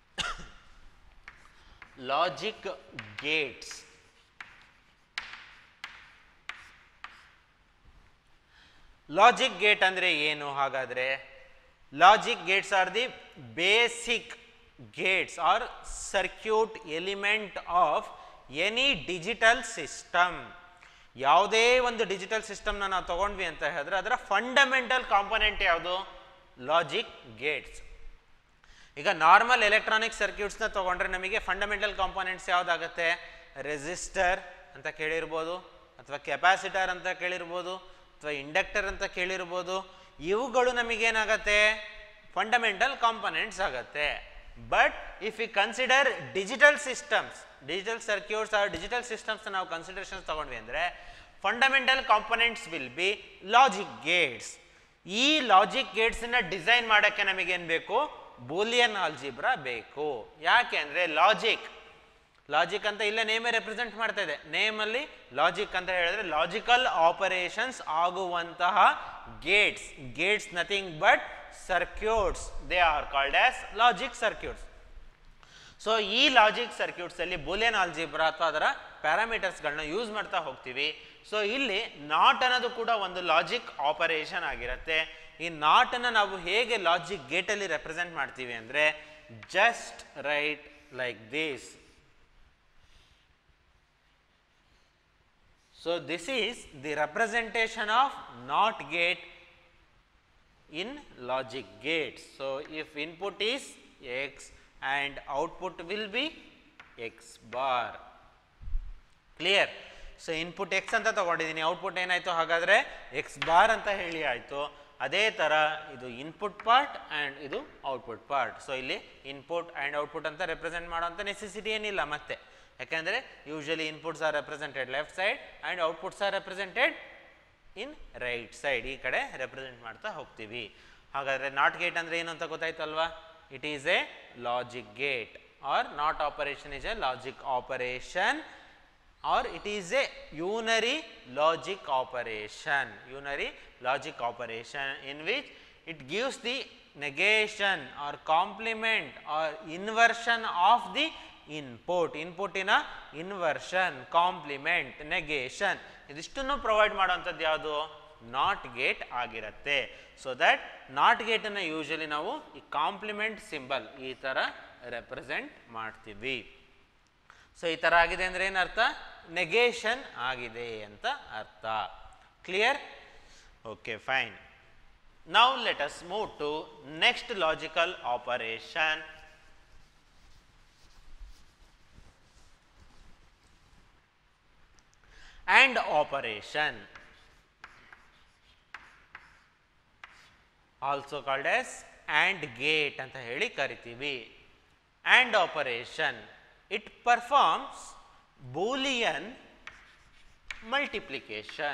Logic Gates. ಲಾಜಿಕ್ ಗೇಟ್ ಅಂದರೆ ಏನು? ಹಾಗಾದರೆ logic gates are the basic gates are circuit element of any digital system. ಯಾವುದೇ ಒಂದು ಡಿಜಿಟಲ್ ಸಿಸ್ಟಮ್ನ ನಾವು ತಗೊಂಡ್ವಿ ಅಂತ ಹೇಳಿದ್ರೆ ಅದರ ಫಂಡಮೆಂಟಲ್ ಕಾಂಪೊನೆಂಟ್ ಯಾವುದು? Logic gates. ಈಗ ನಾರ್ಮಲ್ ಎಲೆಕ್ಟ್ರಾನಿಕ್ ಸರ್ಕ್ಯೂಟ್ಸ್ನ ತಗೊಂಡ್ರೆ ನಮಗೆ ಫಂಡಮೆಂಟಲ್ ಕಾಂಪೊನೆಂಟ್ಸ್ ಯಾವುದಾಗುತ್ತೆ? ರೆಸಿಸ್ಟರ್ ಅಂತ ಕೇಳಿರ್ಬೋದು, ಅಥವಾ ಕೆಪಾಸಿಟರ್ ಅಂತ ಕೇಳಿರ್ಬೋದು, ಅಥವಾ ಇಂಡಕ್ಟರ್ ಅಂತ ಕೇಳಿರ್ಬೋದು. ಇವುಗಳು ನಮಗೇನಾಗತ್ತೆ? ಫಂಡಮೆಂಟಲ್ ಕಾಂಪೊನೆಂಟ್ಸ್ ಆಗುತ್ತೆ. But if you consider digital systems, digital circuits or digital systems ನಾವು ಕನ್ಸಿಡರೇಷನ್ಸ್ ತಗೊಂಡ್ವಿ ಅಂದರೆ fundamental components will be logic gates. ಈ ಲಾಜಿಕ್ ಗೇಟ್ಸನ್ನ ಡಿಸೈನ್ ಮಾಡೋಕ್ಕೆ ನಮಗೇನು ಬೇಕು? ಬೂಲಿಯನ್ ಆಲ್ಜಿಬ್ರಾ ಬೇಕು. ಯಾಕೆ ಅಂದರೆ ಲಾಜಿಕ್ ಲಾಜಿಕ್ ಅಂತ ಇಲ್ಲೇ ನೇಮೇ ರೆಪ್ರೆಸೆಂಟ್ ಮಾಡ್ತಾ ಇದೆ. ನೇಮಲ್ಲಿ ಲಾಜಿಕ್ ಅಂತ ಹೇಳಿದ್ರೆ ಲಾಜಿಕಲ್ ಆಪರೇಷನ್ಸ್ ಆಗುವಂತಹ gates. Gates nothing but circuits. They are called as logic circuits. So ಈ ಲಾಜಿಕ್ ಸರ್ಕ್ಯೂಟ್ಸ್ ಅಲ್ಲಿ ಬೂಲಿಯನ್ ಆಲ್ಜಿಬ್ರಾ ಅಥವಾ ಅದರ ಪ್ಯಾರಾಮೀಟರ್ಸ್ಗಳನ್ನ ಯೂಸ್ ಮಾಡ್ತಾ ಹೋಗ್ತೀವಿ. ಸೊ ಇಲ್ಲಿ ನಾಟ್ ಅನ್ನೋದು ಕೂಡ ಒಂದು ಲಾಜಿಕ್ ಆಪರೇಷನ್ ಆಗಿರುತ್ತೆ. ಈ ನಾಟ್ ಅನ್ನು ನಾವು ಹೇಗೆ ಲಾಜಿಕ್ ಗೇಟ್ ಅಲ್ಲಿ ರೆಪ್ರೆಸೆಂಟ್ ಮಾಡ್ತೀವಿ ಅಂದ್ರೆ just write like this. So this is the representation of NOT gate in logic gates. So if input is X and output will be X bar. Clear? So input X ಅಂತ ತಗೊಂಡಿದ್ದೀನಿ, output ಏನಾಯಿತು? ಹಾಗಾದರೆ X bar ಅಂತ ಹೇಳಿ ಆಯಿತು. ಅದೇ ಥರ ಇದು ಇನ್ಪುಟ್ ಪಾರ್ಟ್ ಆ್ಯಂಡ್ ಇದು ಔಟ್ಪುಟ್ ಪಾರ್ಟ್. ಸೊ ಇಲ್ಲಿ ಇನ್ಪುಟ್ ಆ್ಯಂಡ್ ಔಟ್ಪುಟ್ ಅಂತ ರೆಪ್ರೆಸೆಂಟ್ ಮಾಡೋಂಥ ನೆಸೆಸಿಟಿ ಏನಿಲ್ಲ ಮತ್ತೆ. ಯಾಕೆಂದರೆ usually inputs are represented left side and outputs are represented in right side. ಈ ಕಡೆ ರೆಪ್ರೆಸೆಂಟ್ ಮಾಡ್ತಾ ಹೋಗ್ತೀವಿ. ಹಾಗಾದರೆ ನಾಟ್ ಗೇಟ್ ಅಂದರೆ ಏನು ಅಂತ ಗೊತ್ತಾಯ್ತು ಅಲ್ವಾ? It is a logic gate or not operation is a logic operation or it is a unary logic operation. Unary logic operation in which it gives the negation or complement or inversion of the input. Input in a inversion, complement, negation ಇದಿಷ್ಟನ್ನು provide ಮಾಡುವಂಥದ್ದು ಯಾವುದು? Not gate ಆಗಿರುತ್ತೆ. So that not ಗೇಟನ್ನು usually ನಾವು ಈ compliment symbol ಈ ಥರ represent ಮಾಡ್ತೀವಿ. ಸೊ ಈ ಥರ ಆಗಿದೆ ಅಂದರೆ ಏನರ್ಥ? ನೆಗೇಷನ್ ಆಗಿದೆ ಅಂತ ಅರ್ಥ. Clear? Okay, fine. Now let us move to next logical operation. AND operation, also called as AND gate ಅಂತ ಹೇಳಿ ಕರಿತೀವಿ. AND operation, it performs Boolean multiplication.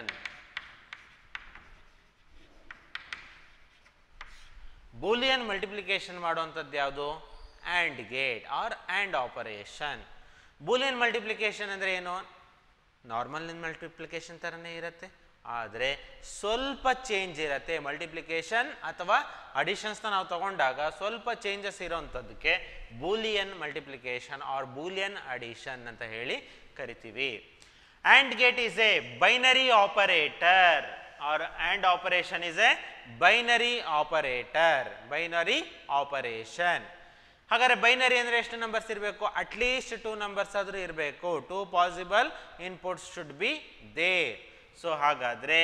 Boolean multiplication ಮಾಡುವಂಥದ್ದು ಯಾವುದು? AND gate or AND operation. Boolean multiplication ಅಂದರೆ ಏನು? Normal multiplication ಥರನೇ ಇರುತ್ತೆ, ಆದರೆ ಸ್ವಲ್ಪ ಚೇಂಜ್ ಇರುತ್ತೆ. ಮಲ್ಟಿಪ್ಲಿಕೇಶನ್ ಅಥವಾ ಅಡಿಷನ್ಸ್ನ ನಾವು ತಗೊಂಡಾಗ ಸ್ವಲ್ಪ ಚೇಂಜಸ್ ಇರೋವಂಥದ್ದಕ್ಕೆ Boolean multiplication or Boolean addition ಅಂತ ಹೇಳಿ ಕರಿತೀವಿ. AND gate is a binary operator or AND operation is a binary operator, binary operation. ಹಾಗಾದರೆ ಬೈನರಿ ಅಂದರೆ ಎಷ್ಟು ನಂಬರ್ಸ್ ಇರಬೇಕು? ಅಟ್ಲೀಸ್ಟ್ ಟೂ ನಂಬರ್ಸ್ ಆದರೂ ಇರಬೇಕು. Two possible inputs should be there. So ಹಾಗಾದರೆ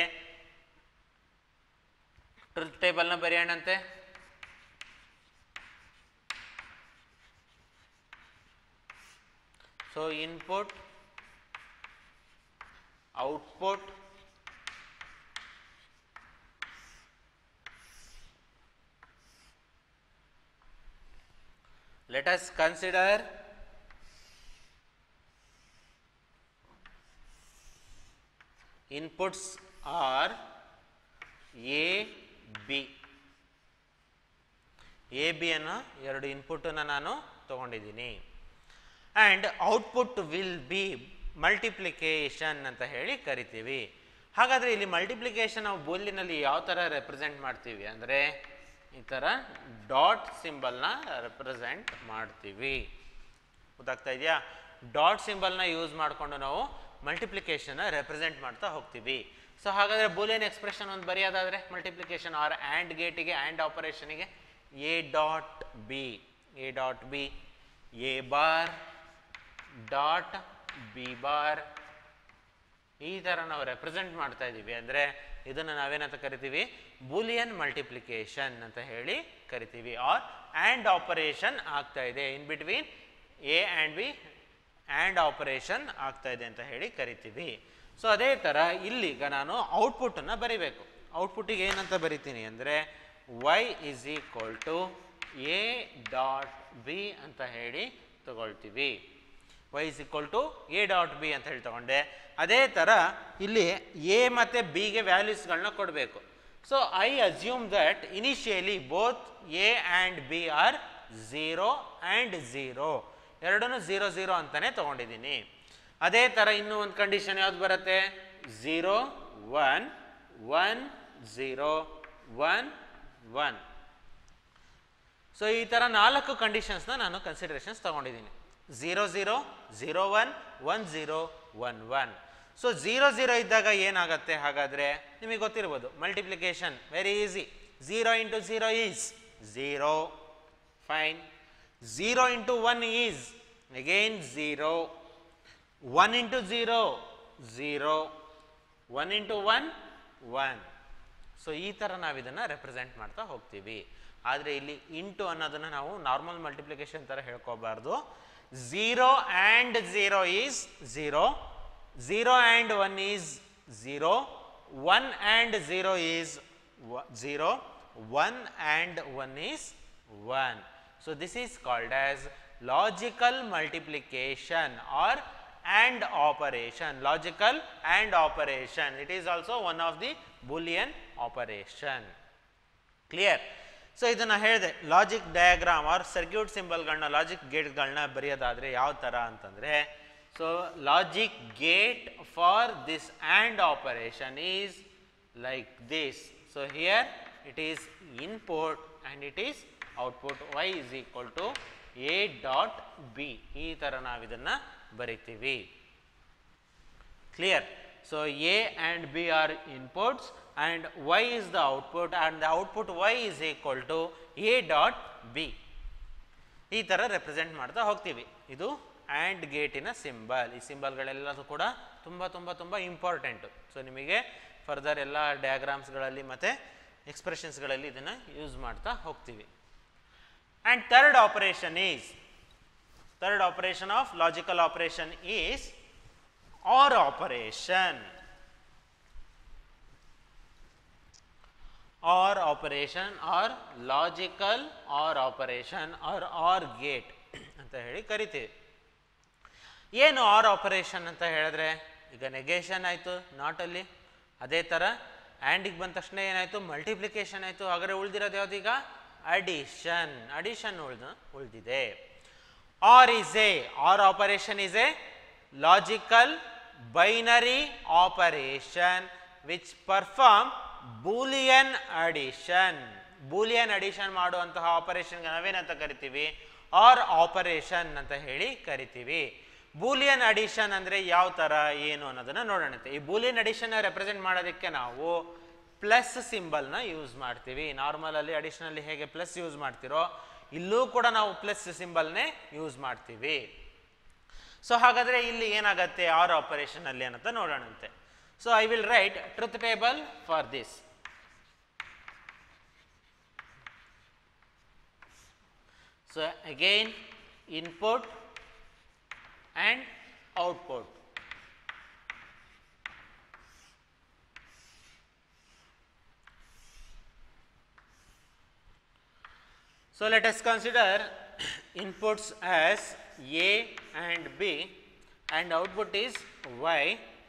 ಟ್ರೂತ್ ಟೇಬಲ್ನ ಬರೆಯೋಣಂತೆ. So input, output, let us consider inputs are A, B. A, B ಅನ್ನು ಎರಡು ಇನ್ಪುಟನ್ನು ನಾನು ತಗೊಂಡಿದ್ದೀನಿ. And output will be multiplication ಅಂತ ಹೇಳಿ ಕರಿತೀವಿ. ಹಾಗಾದರೆ ಇಲ್ಲಿ ಮಲ್ಟಿಪ್ಲಿಕೇಶನ್ ನಾವು ಬೂಲಿನಲ್ಲಿ ಯಾವ ಥರ ರೆಪ್ರೆಸೆಂಟ್ ಮಾಡ್ತೀವಿ ಅಂದರೆ ಈ ಥರ ಡಾಟ್ ಸಿಂಬಲ್ನ ರೆಪ್ರೆಸೆಂಟ್ ಮಾಡ್ತೀವಿ. ಗೊತ್ತಾಗ್ತಾ ಇದೆಯಾ? ಡಾಟ್ ಸಿಂಬಲ್ನ ಯೂಸ್ ಮಾಡಿಕೊಂಡು ನಾವು ಮಲ್ಟಿಪ್ಲಿಕೇಶನ್ನ ರೆಪ್ರೆಸೆಂಟ್ ಮಾಡ್ತಾ ಹೋಗ್ತೀವಿ. ಸೊ ಹಾಗಾದರೆ ಬೂಲಿಯನ್ ಎಕ್ಸ್ಪ್ರೆಷನ್ ಒಂದು ಬರೆಯೋದಾದರೆ ಮಲ್ಟಿಪ್ಲಿಕೇಶನ್ ಆರ್ ಆ್ಯಂಡ್ ಗೇಟಿಗೆ ಆ್ಯಂಡ್ ಆಪರೇಷನಿಗೆ a dot b, a dot b, a bar dot b bar, ಈ ಥರ ನಾವು ರೆಪ್ರೆಸೆಂಟ್ ಮಾಡ್ತಾ ಇದ್ದೀವಿ. ಅಂದರೆ ಇದನ್ನು ನಾವೇನಂತ ಕರಿತೀವಿ? ಬೂಲಿಯನ್ ಮಲ್ಟಿಪ್ಲಿಕೇಶನ್ ಅಂತ ಹೇಳಿ ಕರಿತೀವಿ. ಆರ್ ಆ್ಯಂಡ್ ಆಪರೇಷನ್ ಆಗ್ತಾ ಇದೆ, in between a and b and operation ಆಗ್ತಾ ಇದೆ ಅಂತ ಹೇಳಿ ಕರಿತೀವಿ. ಸೊ ಅದೇ ಥರ ಇಲ್ಲಿಗ ನಾನು ಔಟ್ಪುಟ್ಟನ್ನು ಬರಿಬೇಕು. ಔಟ್ಪುಟ್ಟಿಗೆ ಏನಂತ ಬರಿತೀನಿ ಅಂದರೆ y is equal to a dot b ಅಂತ ಹೇಳಿ ತಗೊಳ್ತೀವಿ. Y is equal to a dot b ಅಂತ ಹೇಳಿ ತಗೊಂಡೆ. ಅದೇ ಥರ ಇಲ್ಲಿ ಎ ಮತ್ತು ಬಿಗೆ ವ್ಯಾಲ್ಯೂಸ್ಗಳನ್ನ ಕೊಡಬೇಕು. So I assume that initially both a and b are zero and zero, ಎರಡೂ ಝೀರೋ ಝೀರೋ ಅಂತಲೇ ತೊಗೊಂಡಿದ್ದೀನಿ. ಅದೇ ಥರ ಇನ್ನೂ ಒಂದು ಕಂಡೀಷನ್ ಯಾವ್ದು ಬರುತ್ತೆ? Zero one one zero one one. So ಈ ಥರ ನಾಲ್ಕು ಕಂಡೀಷನ್ಸ್ನ ನಾನು ಕನ್ಸಿಡರೇಷನ್ಸ್ ತೊಗೊಂಡಿದ್ದೀನಿ. Zero zero, zero one, one zero, one one. So zero zero ಇದ್ದಾಗ ಏನಾಗುತ್ತೆ? ಹಾಗಾದರೆ ನಿಮಗೆ ಗೊತ್ತಿರ್ಬೋದು multiplication very easy. Zero into zero is zero, fine. Zero into one is again zero. One into zero zero, one into one one. So ಈ ಥರ ನಾವು ಇದನ್ನು represent ಮಾಡ್ತಾ ಹೋಗ್ತೀವಿ. ಆದರೆ ಇಲ್ಲಿ ಇಂಟು ಅನ್ನೋದನ್ನು ನಾವು ನಾರ್ಮಲ್ ಮಲ್ಟಿಪ್ಲಿಕೇಶನ್ ಥರ ಹೇಳ್ಕೋಬಾರ್ದು. Zero and zero is zero, zero and one is zero, one and zero is zero, one and one is one. So this is called as logical multiplication or and operation, logical and operation. It is also one of the Boolean operation. Clear? So ಇದನ್ನ ಹೇಳಿದೆ logic diagram or circuit ಸಿಂಬಲ್ಗಳನ್ನ, logic ಗೇಟ್ಗಳನ್ನ ಬರೆಯೋದಾದರೆ ಯಾವ ಥರ ಅಂತಂದರೆ, so logic gate for this and operation is like this. So here it is input and it is output. Y is equal to a dot b. ಈ ಥರ ನಾವು ಇದನ್ನು ಬರಿತೀವಿ. Clear? So a and b are inputs and y is the output and the output y is equal to a dot b. ಈ ಥರ represent ಮಾಡ್ತಾ ಹೋಗ್ತೀವಿ. ಇದು ಆ್ಯಂಡ್ ಗೇಟಿನ ಸಿಂಬಲ್. ಈ ಸಿಂಬಲ್ಗಳೆಲ್ಲದೂ ಕೂಡ ತುಂಬ ತುಂಬ ತುಂಬ ಇಂಪಾರ್ಟೆಂಟು. ಸೊ ನಿಮಗೆ ಫರ್ದರ್ ಎಲ್ಲ ಡಯಾಗ್ರಾಮ್ಸ್ಗಳಲ್ಲಿ ಮತ್ತು ಎಕ್ಸ್ಪ್ರೆಷನ್ಸ್ಗಳಲ್ಲಿ ಇದನ್ನು ಯೂಸ್ ಮಾಡ್ತಾ ಹೋಗ್ತೀವಿ. And third operation is, third operation of logical operation is or operation. or operation or logical or operation or or gate ಅಂತ ಹೇಳಿ ಕರಿತೀವಿ. ಏನು ಆರ್ ಆಪರೇಷನ್ ಅಂತ ಹೇಳಿದ್ರೆ, ಈಗ ನೆಗೇಷನ್ ಆಯಿತು ನಾಟಲ್ಲಿ, ಅದೇ ಥರ ಆ್ಯಂಡಿಗೆ ಬಂದ ತಕ್ಷಣ ಏನಾಯಿತು? ಮಲ್ಟಿಪ್ಲಿಕೇಶನ್ ಆಯಿತು. ಹಾಗಾದರೆ ಉಳಿದಿರೋದು ಯಾವುದೀಗ? ಅಡಿಷನ್. ಅಡಿಷನ್ ಉಳ್ದು ಉಳಿದಿದೆ. Or is a or operation is a logical binary operation which perform boolean addition. Boolean addition ಮಾಡುವಂತಹ ಆಪರೇಷನ್ಗೆ ನಾವೇನಂತ ಕರಿತೀವಿ, ಆರ್ ಆಪರೇಷನ್ ಅಂತ ಹೇಳಿ ಕರಿತೀವಿ. ಬೂಲಿಯನ್ ಅಡಿಷನ್ ಅಂದರೆ ಯಾವ ಥರ ಏನು ಅನ್ನೋದನ್ನು ನೋಡೋಣ. ಈ ಬೂಲಿಯನ್ ಅಡಿಷನ್ ರೆಪ್ರೆಸೆಂಟ್ ಮಾಡೋದಕ್ಕೆ ನಾವು ಪ್ಲಸ್ ಸಿಂಬಲ್ನ ಯೂಸ್ ಮಾಡ್ತೀವಿ. ನಾರ್ಮಲಲ್ಲಿ ಅಡಿಷನಲ್ಲಿ ಹೇಗೆ ಪ್ಲಸ್ ಯೂಸ್ ಮಾಡ್ತಿರೋ ಇಲ್ಲೂ ಕೂಡ ನಾವು ಪ್ಲಸ್ ಸಿಂಬಲ್ನೇ ಯೂಸ್ ಮಾಡ್ತೀವಿ. ಸೊ ಹಾಗಾದರೆ ಇಲ್ಲಿ ಏನಾಗುತ್ತೆ ಆರ್ ಆಪರೇಷನಲ್ಲಿ ಅನ್ನೋದು ನೋಡೋಣಂತೆ. So I will write truth table for this. So again input and output. So let us consider inputs as A and B and output is Y.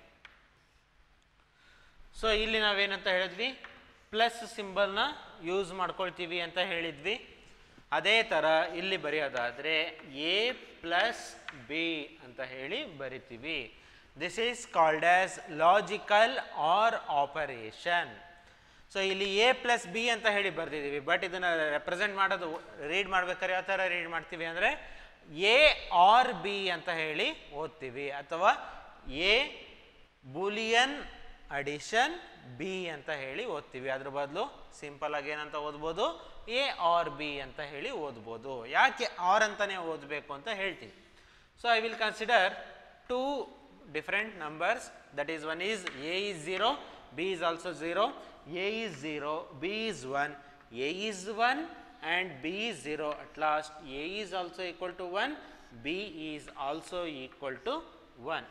So ಇಲ್ಲಿ ನಾವೇನಂತ ಹೇಳಿದ್ವಿ, ಪ್ಲಸ್ ಸಿಂಬಲ್ನ ಯೂಸ್ ಮಾಡ್ಕೊಳ್ತೀವಿ ಅಂತ ಹೇಳಿದ್ವಿ. ಅದೇ ಥರ ಇಲ್ಲಿ ಬರೆಯೋದಾದರೆ ಎ ಪ್ಲಸ್ ಬಿ ಅಂತ ಹೇಳಿ ಬರಿತೀವಿ. This is called as logical or operation. So ಇಲ್ಲಿ ಎ ಪ್ಲಸ್ ಬಿ ಅಂತ ಹೇಳಿ ಬರ್ತಿದ್ದೀವಿ, ಬಟ್ ಇದನ್ನು ರೆಪ್ರೆಸೆಂಟ್ ಮಾಡೋದು ರೀಡ್ ಮಾಡ್ಬೇಕಾದ್ರೆ ಯಾವ ಥರ ರೀಡ್ ಮಾಡ್ತೀವಿ ಅಂದರೆ ಎ ಆರ್ ಬಿ ಅಂತ ಹೇಳಿ ಓದ್ತೀವಿ, ಅಥವಾ ಎ ಬೂಲಿಯನ್ ಅಡಿಷನ್ ಬಿ ಅಂತ ಹೇಳಿ ಓದ್ತೀವಿ. ಅದ್ರ ಬದಲು ಸಿಂಪಲ್ ಆಗಿ ಏನಂತ ಓದ್ಬೋದು, ಎ ಆರ್ ಬಿ ಅಂತ ಹೇಳಿ ಓದ್ಬೋದು. ಯಾಕೆ ಆರ್ ಅಂತಾನೆ ಓದಬೇಕು ಅಂತ ಹೇಳ್ತೀವಿ. So I will consider two different numbers, that is one is a is zero, b is also zero. A is zero, b is one, a is one and b is zero. At last a is also equal to one, b is also equal to one.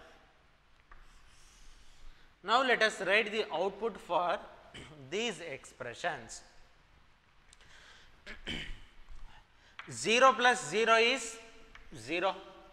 Now let us write the output for these expressions. zero plus zero is zero.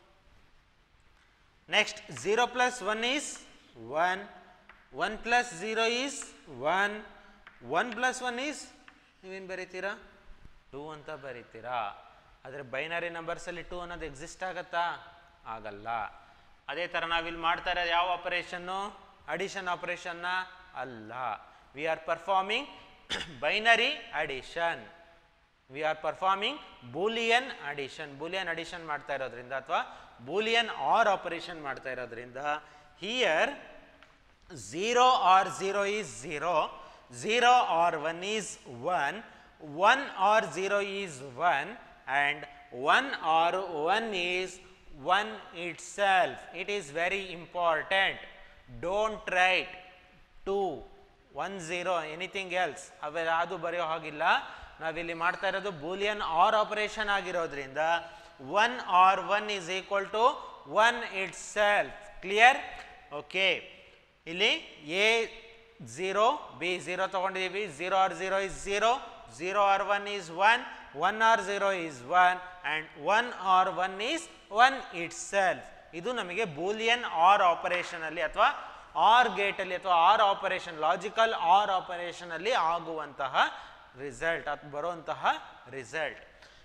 Next zero plus one is one. one plus zero is one. one plus one is ನೀವೇನು ಬರೀತೀರಾ, two ಅಂತ ಬರೀತೀರಾ. ಆದರೆ binary ನಂಬರ್ಸಲ್ಲಿ two ಅನ್ನೋದು exist ಆಗುತ್ತಾ, ಆಗಲ್ಲ. ಅದೇ ಥರ ನಾವಿಲ್ಲಿ ಮಾಡ್ತಾ ಇರೋದು ಯಾವ ಆಪರೇಷನ್ನು, ಅಡಿಷನ್ ಆಪರೇಷನ್ನ ಅಲ್ಲ. We are performing binary addition, we are performing Boolean addition. Boolean addition ಮಾಡ್ತಾ ಇರೋದ್ರಿಂದ ಅಥವಾ ಬೂಲಿಯನ್ ಆರ್ ಆಪರೇಷನ್ ಮಾಡ್ತಾ ಇರೋದ್ರಿಂದ here zero or zero is zero, zero or one is one, one or zero is one, and one or one is one itself. It is very important. Don't write two, one, zero, anything else. ಅವೆಲ್ಲ ಅದು ಬರೆಯೋ ಹಾಗಿಲ್ಲ. ನಾವಿಲ್ಲಿ ಮಾಡ್ತಾ ಇರೋದು Boolean or operation ಆಗಿರೋದ್ರಿಂದ one or one is equal to one itself. Clear? Okay. ಇಲ್ಲಿ a zero, b zero ತಗೊಂಡಿದ್ದೀವಿ. Zero or zero is zero, zero or one is one, one or zero is one, and one or one is one itself. ಇದು ನಮಗೆ Boolean or operation ಅಲ್ಲಿ ಅಥವಾ R gate ಅಲ್ಲಿ ಅಥವಾ or operation, logical or operation ಅಲ್ಲಿ ಆಗುವಂತಹ result ಅಥವಾ ಬರುವಂತಹ ರಿಸಲ್ಟ್.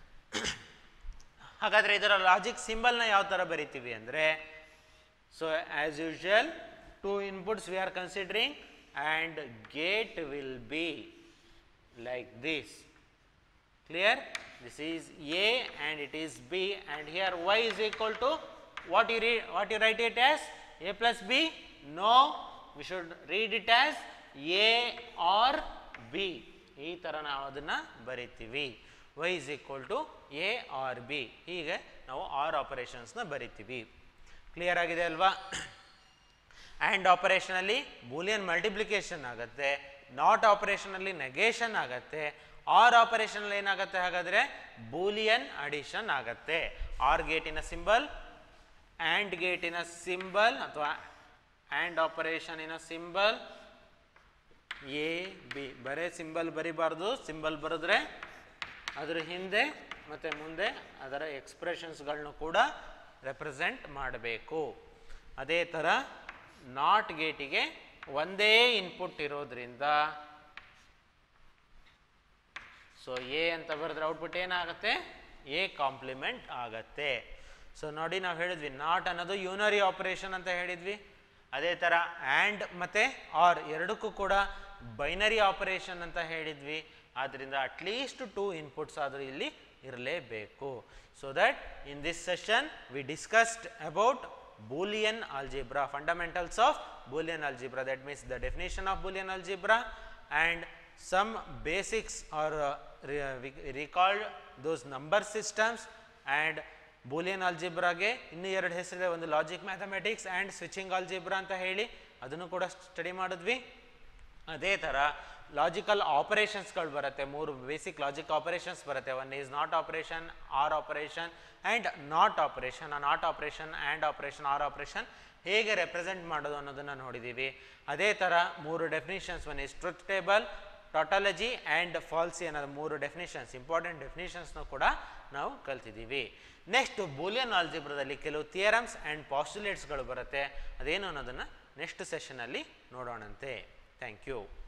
ಹಾಗಾದ್ರೆ ಇದರ ಲಾಜಿಕ್ ಸಿಂಬಲ್ನ ಯಾವ ತರ ಬರಿತೀವಿ ಅಂದ್ರೆ, so as usual two inputs we are considering and gate will be like this. Clear? This is A and it is B, and here Y is equal to what you read, what you write it as A plus B? No, we should read it as A or B. ಈ ತರ ನಾವು ಅದನ್ನ ಬರಿತೀವಿ. Y is equal to A or B. ಹೀಗೆ ನಾವು R operations ನ ಬರಿತೀವಿ. Clear ಆಗಿದೆ ಅಲ್ವಾ? ಆ್ಯಂಡ್ ಆಪರೇಷನಲ್ಲಿ ಬೂಲಿಯನ್ ಮಲ್ಟಿಪ್ಲಿಕೇಶನ್ ಆಗುತ್ತೆ, ನಾಟ್ ಆಪರೇಷನಲ್ಲಿ ನೆಗೇಷನ್ ಆಗುತ್ತೆ, ಆರ್ ಆಪರೇಷನಲ್ಲಿ ಏನಾಗುತ್ತೆ ಹಾಗಾದರೆ ಬೂಲಿಯನ್ ಅಡಿಷನ್ ಆಗುತ್ತೆ. ಆರ್ ಗೇಟಿನ ಸಿಂಬಲ್, ಆ್ಯಂಡ್ ಗೇಟಿನ ಸಿಂಬಲ್ ಅಥವಾ ಆ್ಯಂಡ್ ಆಪರೇಷನಿನ ಸಿಂಬಲ್ ಎ ಬಿ. ಬರೇ ಸಿಂಬಲ್ ಬರಿಬಾರ್ದು, ಸಿಂಬಲ್ ಬರೆದ್ರೆ ಅದರ ಹಿಂದೆ ಮತ್ತು ಮುಂದೆ ಅದರ ಎಕ್ಸ್ಪ್ರೆಷನ್ಸ್ಗಳನ್ನು ಕೂಡ ರೆಪ್ರೆಸೆಂಟ್ ಮಾಡಬೇಕು. ಅದೇ ಥರ ನಾಟ್ ಗೇಟಿಗೆ ಒಂದೇ ಇನ್ಪುಟ್ ಇರೋದ್ರಿಂದ ಸೊ ಎ ಅಂತ ಬರೆದ್ರೆ ಔಟ್ಪುಟ್ ಏನಾಗುತ್ತೆ, ಎ ಕಾಂಪ್ಲಿಮೆಂಟ್ ಆಗತ್ತೆ. ಸೊ ನೋಡಿ ನಾವು ಹೇಳಿದ್ವಿ ನಾಟ್ ಅನ್ನೋದು ಯೂನರಿ ಆಪರೇಷನ್ ಅಂತ ಹೇಳಿದ್ವಿ. ಅದೇ ಥರ ಆ್ಯಂಡ್ ಮತ್ತು ಆರ್ ಎರಡಕ್ಕೂ ಕೂಡ ಬೈನರಿ ಆಪರೇಷನ್ ಅಂತ ಹೇಳಿದ್ವಿ. ಆದ್ದರಿಂದ ಅಟ್ಲೀಸ್ಟ್ ಟೂ ಇನ್ಪುಟ್ಸ್ ಆದರೂ ಇಲ್ಲಿ ಇರಲೇಬೇಕು. So that in this session we discussed about Boolean algebra, fundamentals of Boolean algebra, that means the definition of Boolean algebra and some basics or uh, re we recalled those number systems and Boolean algebra ಗೆ ಇನ್ನು ಎರಡು ಹೆಸರಿದೆ, ಒಂದು logic mathematics and switching algebra ಅಂತ ಹೇಳಿ ಅದನ್ನು ಕೂಡ study ಮಾಡಿದ್ವಿ. ಅದೇ ಥರ ಲಾಜಿಕಲ್ ಆಪರೇಷನ್ಸ್ಗಳು ಬರುತ್ತೆ, ಮೂರು ಬೇಸಿಕ್ ಲಾಜಿಕ್ ಆಪರೇಷನ್ಸ್ ಬರುತ್ತೆ. One is not operation, or operation and not operation. ಆ not operation, and operation, or operation ಹೇಗೆ ರೆಪ್ರೆಸೆಂಟ್ ಮಾಡೋದು ಅನ್ನೋದನ್ನು ನೋಡಿದ್ದೀವಿ. ಅದೇ ಥರ ಮೂರು definitions, one is truth table, tautology and fallacy ಅನ್ನೋದು ಮೂರು ಡೆಫಿನಿಷನ್ಸ್, ಇಂಪಾರ್ಟೆಂಟ್ ಡೆಫಿನಿಷನ್ಸ್ನ ಕೂಡ ನಾವು ಕಲ್ತಿದ್ದೀವಿ. ನೆಕ್ಸ್ಟ್ ಬೂಲಿಯನ್ ಆಲ್ಜಿಬ್ರಾದಲ್ಲಿ ಕೆಲವು ಥಿಯರಮ್ಸ್ ಆ್ಯಂಡ್ ಪಾಸ್ಟುಲೇಟ್ಸ್ಗಳು ಬರುತ್ತೆ, ಅದೇನು ಅನ್ನೋದನ್ನು ನೆಕ್ಸ್ಟ್ ಸೆಷನಲ್ಲಿ ನೋಡೋಣಂತೆ. Thank you.